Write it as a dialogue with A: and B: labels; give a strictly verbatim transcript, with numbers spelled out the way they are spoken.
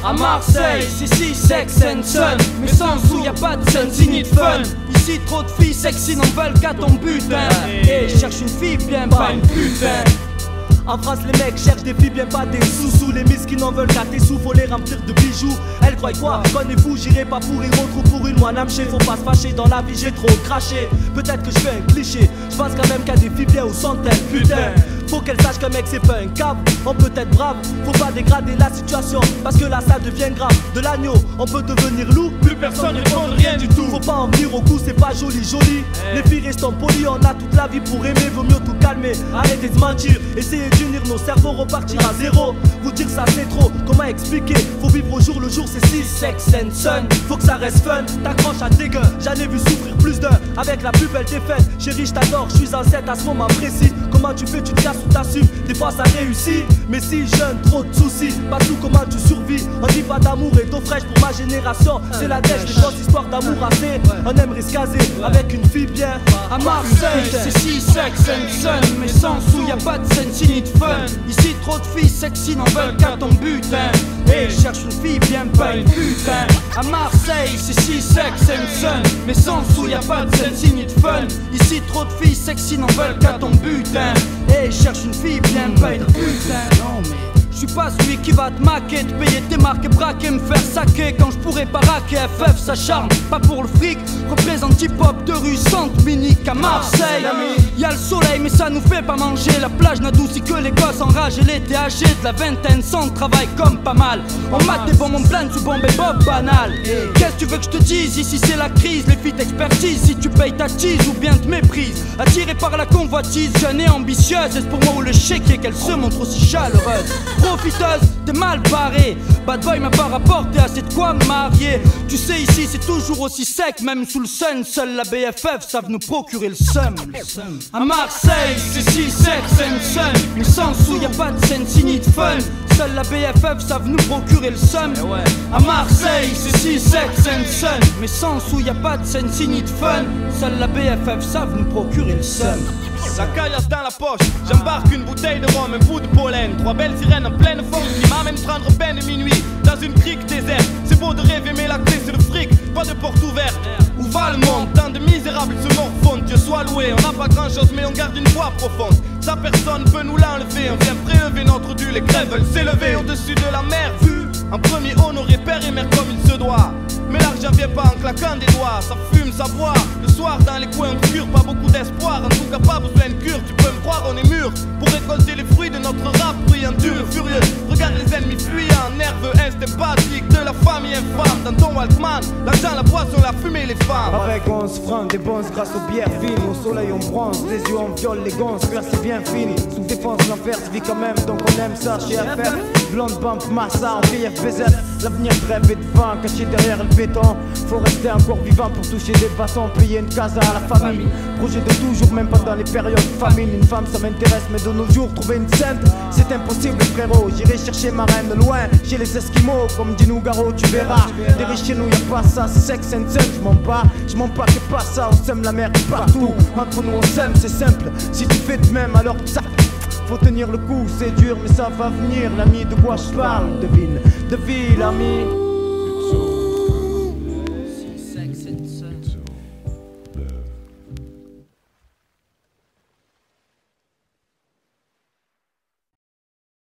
A: À Marseille, c'est si sex and sun, mais sans sous y'a pas de sun, ni de fun. Ici trop de filles sexy n'en veulent qu'à ton butin. Et cherche une fille bien, pas une putain.
B: En France les mecs cherchent des filles bien pas des sous-sous. Les miss qui n'en veulent qu'à tes sous, faut les remplir de bijoux. Elles croient quoi? Connais-vous, j'irai pas pour rire autre pour une moine amchée. Faut pas se fâcher, dans la vie j'ai trop craché. Peut-être que je fais un cliché, je pense quand même qu'il y a des filles bien aux centaines. Putain, faut qu'elles sachent qu'un mec c'est pas un cave. On peut être brave, faut pas dégrader la situation, parce que là ça devient grave. De l'agneau, on peut devenir loup, plus personne répond rien du tout. Faut pas en venir au coup, c'est pas joli joli. Les filles restons polies, on a toute la vie pour aimer. Vaut mieux tout calmer, arrêtez de mentir. Essayez d'unir nos cerveaux, repartir à zéro. Vous dire ça c'est trop, comment expliquer? Faut vivre au jour le jour, c'est si sex and sun. Faut que ça reste fun, t'accroches à tes gueux. J'en ai vu souffrir plus d'un, avec la plus belle défaite. Chérie je t'adore, je suis enceinte à ce moment précis. Comment tu fais, tu te casses ou t'assumes? Des fois ça réussit, mais si jeune, trop de soucis. Pas tout, comment tu survis? On dit pas d'amour et d'eau fraîche pour ma génération. C'est la dèche, des grosses histoires d'amour assez. On aimerait se caser avec une fille bien.
A: À Marseille, c'est si sex and sun, mais sans sous y'a pas de scène ni de fun. Ici trop de filles sexy n'en veulent qu'à ton butin. Et cherche une fille bien, pas une putain. À Marseille, c'est si sex and sun, mais sans sous y'a pas de scène ni de fun. Ici trop de filles sexy n'en veulent qu'à ton butin. Et cherche une fille bien, pas une putain. Non mais je suis pas celui qui va te maquer, te payer tes marques et braquer, me faire saquer quand je pourrais pas raquer. F F ça charme, pas pour le fric, représente hip-hop de rue centre minique à Marseille. Y'a le soleil mais ça nous fait pas manger, la plage n'adoucit que les gosses enragés. L'été âgé de la vingtaine sans travail comme pas mal. On mate des bonbons pleins sous bombe et bob banal. Qu'est-ce que tu veux que je te dise? Ici c'est la crise, les filles t'expertisent si tu payes ta tease ou bien te méprises. Attirée par la convoitise, jeune et ambitieuse, est-ce pour moi ou le chéquier qu'elle se montre aussi chaleureuse? Profiteuse, t'es mal barré. Bad boy m'a pas rapporté assez de quoi me marier. Tu sais ici c'est toujours aussi sec, même sous le sun. Seule la B F F savent nous procurer le seum. À Marseille c'est si sex and sun, mais sans sous y'a pas de scène ni de fun. Seule la B F F savent nous procurer le seum. À Marseille c'est si sex and sun, mais sans sous y'a pas de scène ni de fun. Seule la B F F savent nous procurer le seum.
C: La caillasse dans la poche, j'embarque une bouteille de rhum, un bout de pollen. Trois belles sirènes en pleine forme qui m'amènent prendre peine de minuit dans une crique déserte. C'est beau de rêver mais la clé c'est le fric, pas de porte ouverte. Où va le monde? Tant de misérables se morfondent. Dieu soit loué, on n'a pas grand chose mais on garde une voix profonde. Ça personne peut nous l'enlever, on vient prélever notre dû. Les crèves veulent s'élever au-dessus de la mer. Vu en premier honorer père et mère comme il se doit. Mais l'argent vient pas en claquant des doigts. Ça fume, ça boit, le soir dans les coins on cure. Pas beaucoup d'espoir, en tout cas pas besoin de cure. Tu peux me croire, on est mûr pour récolter les fruits de notre rap bruyant, dur et furieux. Regarde les ennemis fuyants, nerveux, instempatiques de la famille infâme. Dans ton Walkman, l'argent, la boisson, la fumée, les femmes.
D: Avec onze francs, des bonnes grâce aux bières fines. Au soleil on bronze, les yeux on viole, les gonzes. Faire c'est bien fini, sous défense l'enfer se vit quand même. Donc on aime ça chez F F. Blonde bump, massa, en vieille F B Z. L'avenir bref et devant, caché derrière le béton. Faut rester encore vivant pour toucher des bâtons. Payer une casa à la famille. Projet de toujours, même pendant les périodes de famine. Une femme ça m'intéresse, mais de nos jours trouver une sainte c'est impossible frérot. J'irai chercher ma reine de loin, chez les Esquimaux. Comme dit Nougaro, tu verras. Des riches chez nous y'a pas ça, c'est sex and sun. J'mens pas, j'mens pas que pas ça. On sème la mer partout, entre nous on s'aime, c'est simple. Si tu fais de même alors ça faut tenir le coup, c'est dur mais ça va venir. L'ami de quoi je parle, devine, devine l'ami.